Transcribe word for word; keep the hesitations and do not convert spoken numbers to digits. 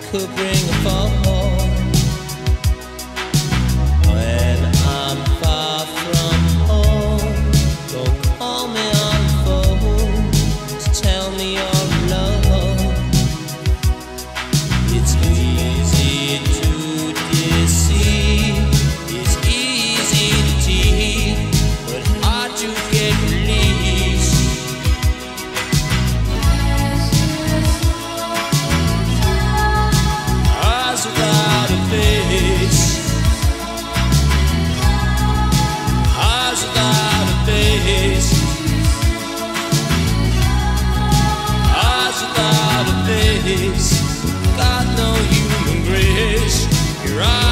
could bring a fall. When I'm far from home, don't call me on the phone to tell me you're alone. It's easy to deceive, it's easy to tease, but hard to get released. Eyes without a face, eyes without a face, eyes without a face. Got no human grace. Your eyes